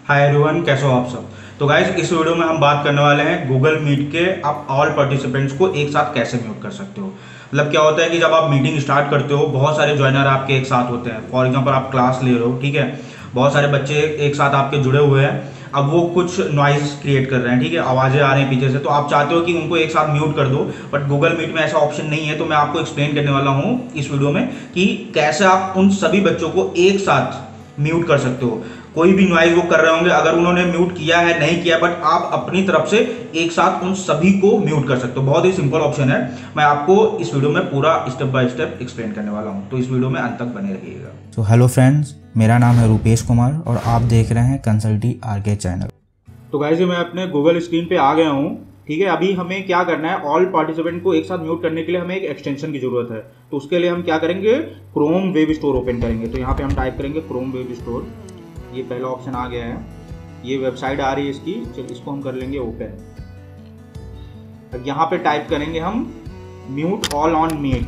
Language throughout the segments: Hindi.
हाय एवरीवन, कैसे हो आप सब। तो गाइज इस वीडियो में हम बात करने वाले हैं गूगल मीट के आप ऑल पार्टिसिपेंट्स को एक साथ कैसे म्यूट कर सकते हो। मतलब क्या होता है कि जब आप मीटिंग स्टार्ट करते हो बहुत सारे ज्वाइनर आपके एक साथ होते हैं। फॉर एग्जांपल आप क्लास ले रहे हो, ठीक है, बहुत सारे बच्चे एक साथ आपके जुड़े हुए हैं। अब वो कुछ नॉइज क्रिएट कर रहे हैं, ठीक है, आवाज़ें आ रही हैं पीछे से, तो आप चाहते हो कि उनको एक साथ म्यूट कर दो, बट गूगल मीट में ऐसा ऑप्शन नहीं है। तो मैं आपको एक्सप्लेन करने वाला हूँ इस वीडियो में कि कैसे आप उन सभी बच्चों को एक साथ म्यूट कर सकते हो। कोई भी नॉइज वो कर रहे होंगे, अगर उन्होंने म्यूट किया है नहीं किया, बट आप अपनी तरफ से एक साथ उन सभी को म्यूट कर सकते हो। बहुत ही सिंपल ऑप्शन है। मैं आपको इस वीडियो में पूरा स्टेप बाय स्टेप एक्सप्लेन करने वाला हूं, तो इस वीडियो में अंत तक बने रहिएगा। तो हेलो फ्रेंड्स, मेरा नाम है रूपेश कुमार और आप देख रहे हैं कंसल्टी आरके चैनल। तो गाइस मैं अपने गूगल स्क्रीन पे आ गया हूँ, ठीक है। अभी हमें क्या करना है, ऑल पार्टिसिपेंट को एक साथ म्यूट करने के लिए हमें एक एक्सटेंशन की जरूरत है। तो उसके लिए हम क्या करेंगे, क्रोम वेब स्टोर ओपन करेंगे। तो यहाँ पे हम टाइप करेंगे क्रोम वेब स्टोर। ये पहला ऑप्शन आ गया है, ये वेबसाइट आ रही है इसकी। चलो इसको हम कर लेंगे ओपन। अब यहाँ पे टाइप करेंगे हम म्यूट ऑल ऑन मीट।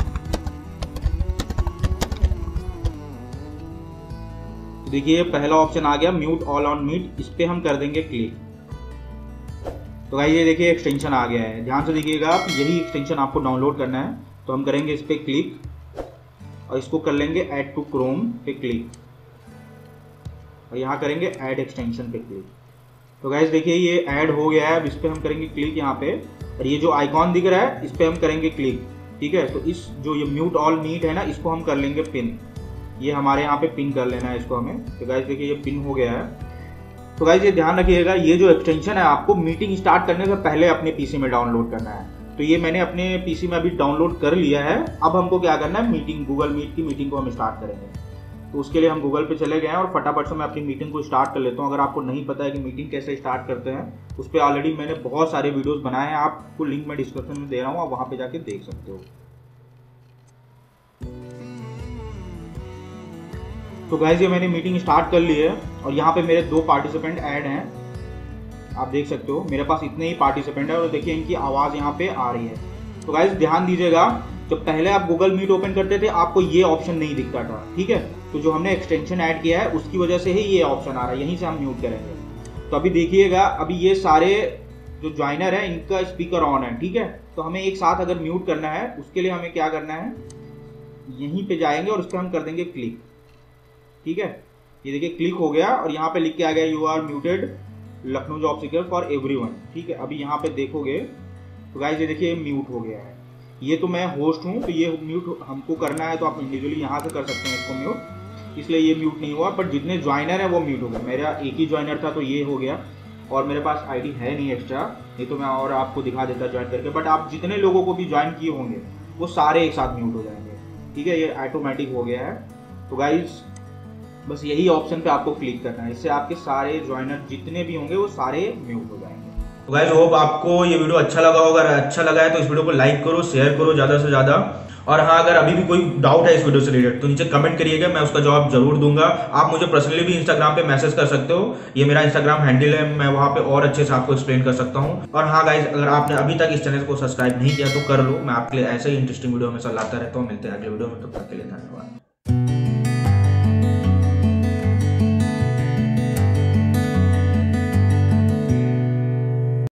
देखिए पहला ऑप्शन आ गया म्यूट ऑल ऑन मीट, इस पे हम कर देंगे क्लिक। तो गाइस ये देखिए एक्सटेंशन आ गया है, ध्यान से देखिएगा आप, यही एक्सटेंशन आपको डाउनलोड करना है। तो हम करेंगे इस पे क्लिक और इसको कर लेंगे ऐड टू क्रोम पे क्लिक और यहाँ करेंगे ऐड एक्सटेंशन पे क्लिक। तो गाइस देखिए ये ऐड हो गया है। अब इस पे हम करेंगे क्लिक यहाँ पे, और ये जो आइकॉन दिख रहा है इस पे हम करेंगे क्लिक, ठीक है। तो इस जो ये म्यूट ऑल मीट है ना, इसको हम कर लेंगे पिन। ये हमारे यहाँ पे पिन कर लेना है इसको हमें। तो गाइस देखिए ये पिन हो गया है। तो गाइस ये ध्यान रखिएगा, ये जो एक्सटेंशन है आपको मीटिंग स्टार्ट करने से पहले अपने पीसी में डाउनलोड करना है। तो ये मैंने अपने पीसी में अभी डाउनलोड कर लिया है। अब हमको क्या करना है, मीटिंग गूगल मीट की मीटिंग को हम स्टार्ट करेंगे। तो उसके लिए हम गूगल पे चले गए हैं और फटाफट से मैं अपनी मीटिंग को स्टार्ट कर लेता हूँ। अगर आपको नहीं पता है कि मीटिंग कैसे स्टार्ट करते हैं, उस पर ऑलरेडी मैंने बहुत सारे वीडियोस बनाए हैं, आपको लिंक मैं डिस्क्रिप्शन में दे रहा हूँ, आप वहाँ पे जाके देख सकते हो। तो गाइस ये मैंने मीटिंग स्टार्ट कर ली है और यहाँ पे मेरे 2 पार्टिसिपेंट ऐड हैं, आप देख सकते हो। मेरे पास इतने ही पार्टिसिपेंट है और देखिए इनकी आवाज़ यहाँ पे आ रही है। तो गाइस ध्यान दीजिएगा, जब पहले आप गूगल मीट ओपन करते थे आपको ये ऑप्शन नहीं दिखता था, ठीक है। तो जो हमने एक्सटेंशन ऐड किया है उसकी वजह से ही ये ऑप्शन आ रहा है, यहीं से हम म्यूट करेंगे। तो अभी देखिएगा, अभी ये सारे जो ज्वाइनर है इनका स्पीकर ऑन है, ठीक है। तो हमें एक साथ अगर म्यूट करना है उसके लिए हमें क्या करना है, यहीं पे जाएंगे और उस पर हम कर देंगे क्लिक, ठीक है। ये देखिए क्लिक हो गया और यहाँ पे लिख के आ गया you are muted Lucknow job seeker for everyone, ठीक है। अभी यहाँ पे देखोगे तो गाइस ये देखिए म्यूट हो गया है। ये तो मैं होस्ट हूँ, तो ये म्यूट हमको करना है तो आप इंडिविजुअली यहाँ से कर सकते हैं इसको म्यूट, इसलिए ये म्यूट नहीं हुआ। बट जितने ज्वाइनर है वो म्यूट हो गया। मेरा एक ही ज्वाइनर था तो ये हो गया, और मेरे पास आईडी है नहीं एक्स्ट्रा, नहीं तो मैं और आपको दिखा देता ज्वाइन करके। बट आप जितने लोगों को भी ज्वाइन किए होंगे वो सारे एक साथ म्यूट हो जाएंगे, ठीक है। ये ऑटोमेटिक हो गया है। तो गाइज बस यही ऑप्शन पे आपको क्लिक करना है, इससे आपके सारे ज्वाइनर जितने भी होंगे वो सारे म्यूट हो जाएंगे। तो गाइस होप आपको ये वीडियो अच्छा लगा होगा। अगर अच्छा लगा है तो इस वीडियो को लाइक करो, शेयर करो ज़्यादा से ज़्यादा। और हाँ, अगर अभी भी कोई डाउट है इस वीडियो से रिलेटेड तो नीचे कमेंट करिएगा, मैं उसका जवाब जरूर दूंगा। आप मुझे पर्सनली भी इंस्टाग्राम पे मैसेज कर सकते हो, ये मेरा इंस्टाग्राम हैंडल है, मैं वहाँ पे और अच्छे से आपको एक्सप्लेन कर सकता हूँ। और हाँ गाइस, अगर आपने अभी तक इस चैनल को सब्सक्राइब नहीं किया तो कर लो, मैं आपके लिए ऐसे ही इंटरेस्टिंग वीडियो हमेशा लाता रहता हूँ। मिलते हैं अगले वीडियो में, तब तक के लिए धन्यवाद।